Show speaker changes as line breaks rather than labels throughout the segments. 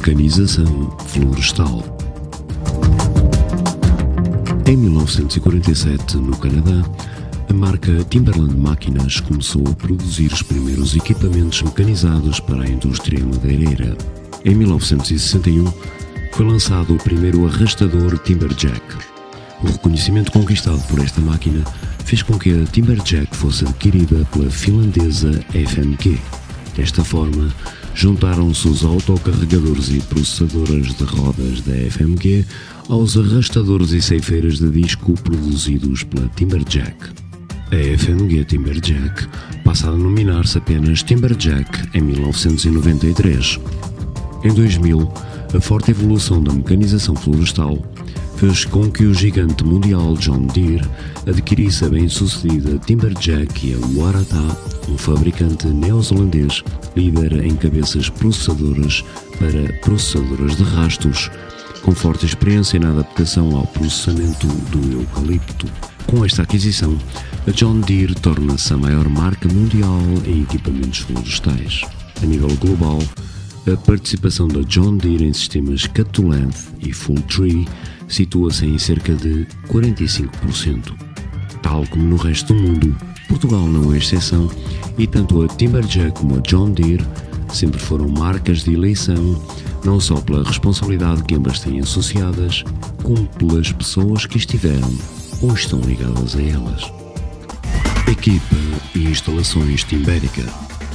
Mecanização florestal. Em 1947, no Canadá, a marca Timberland Máquinas começou a produzir os primeiros equipamentos mecanizados para a indústria madeireira. Em 1961, foi lançado o primeiro arrastador Timberjack. O reconhecimento conquistado por esta máquina fez com que a Timberjack fosse adquirida pela finlandesa FMG. Desta forma, juntaram-se os autocarregadores e processadoras de rodas da FMG aos arrastadores e ceifeiras de disco produzidos pela Timberjack. A FMG Timberjack passa a denominar-se apenas Timberjack em 1993. Em 2000, a forte evolução da mecanização florestal fez com que o gigante mundial John Deere adquirisse a bem-sucedida Timberjack e a Waratah, um fabricante neozelandês líder em cabeças processadoras para processadoras de rastos, com forte experiência na adaptação ao processamento do eucalipto. Com esta aquisição, a John Deere torna-se a maior marca mundial em equipamentos florestais. A nível global, a participação da John Deere em sistemas cut-to-length e full-tree situa-se em cerca de 45%. Tal como no resto do mundo, Portugal não é exceção e tanto a Timberjack como a John Deere sempre foram marcas de eleição, não só pela responsabilidade que ambas têm associadas, como pelas pessoas que estiveram ou estão ligadas a elas. Equipa e instalações Timbérica.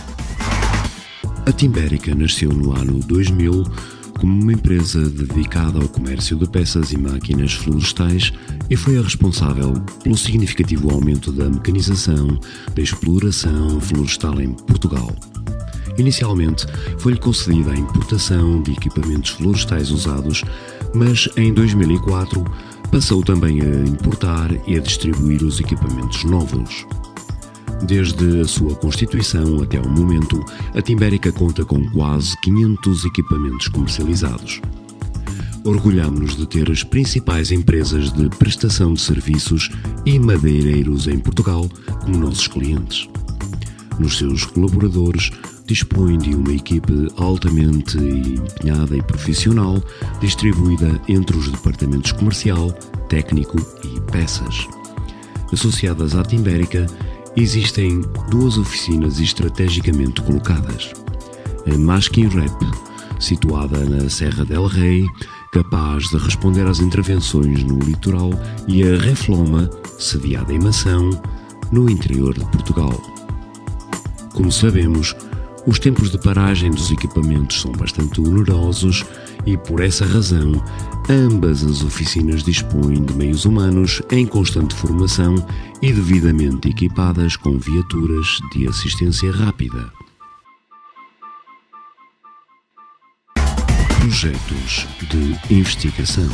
A Timbérica nasceu no ano 2000 como uma empresa dedicada ao comércio de peças e máquinas florestais e foi a responsável pelo significativo aumento da mecanização da exploração florestal em Portugal. Inicialmente, foi-lhe concedida a importação de equipamentos florestais usados, mas em 2004 passou também a importar e a distribuir os equipamentos novos. Desde a sua constituição até ao momento, a Timbérica conta com quase 500 equipamentos comercializados. Orgulhamos-nos de ter as principais empresas de prestação de serviços e madeireiros em Portugal como nossos clientes. Nos seus colaboradores, dispõe de uma equipe altamente empenhada e profissional, distribuída entre os departamentos comercial, técnico e peças. Associadas à Timbérica, existem duas oficinas estrategicamente colocadas. A Maskin Rep, situada na Serra del Rei, capaz de responder às intervenções no litoral, e a Refloma, sediada em Mação, no interior de Portugal. Como sabemos, os tempos de paragem dos equipamentos são bastante onerosos e, por essa razão, ambas as oficinas dispõem de meios humanos em constante formação e devidamente equipadas com viaturas de assistência rápida. Projetos de investigação.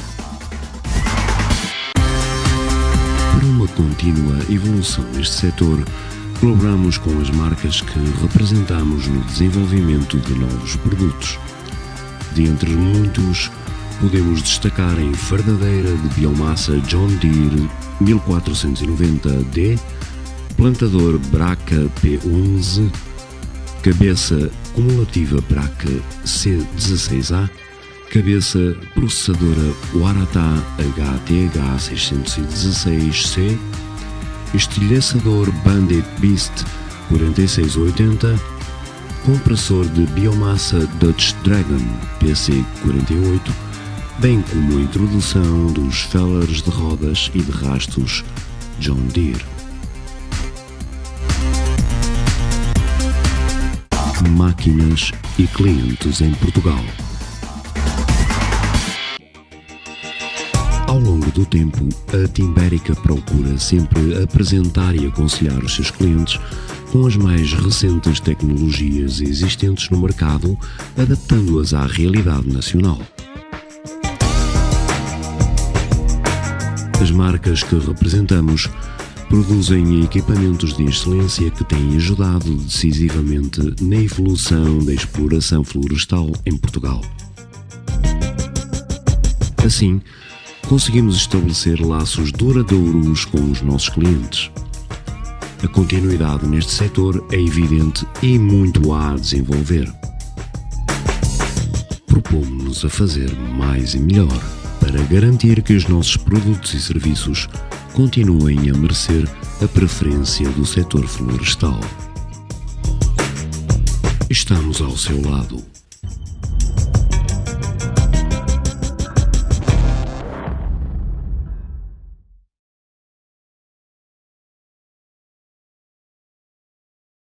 Para uma contínua evolução neste setor, colaboramos com as marcas que representamos no desenvolvimento de novos produtos. De entre muitos, podemos destacar em fardadeira de biomassa John Deere 1490D, plantador Braca P11, cabeça cumulativa Braca C16A, cabeça processadora Waratah HTH 616C, estilhaçador Bandit Beast 4680, compressor de biomassa Dutch Dragon PC48, bem como a introdução dos fellers de rodas e de rastos John Deere. Máquinas e clientes em Portugal. Ao longo do tempo, a Timbérica procura sempre apresentar e aconselhar os seus clientes com as mais recentes tecnologias existentes no mercado, adaptando-as à realidade nacional. As marcas que representamos produzem equipamentos de excelência que têm ajudado decisivamente na evolução da exploração florestal em Portugal. Assim, conseguimos estabelecer laços duradouros com os nossos clientes. A continuidade neste setor é evidente e muito há a desenvolver. propomos-nos a fazer mais e melhor para garantir que os nossos produtos e serviços continuem a merecer a preferência do setor florestal. Estamos ao seu lado.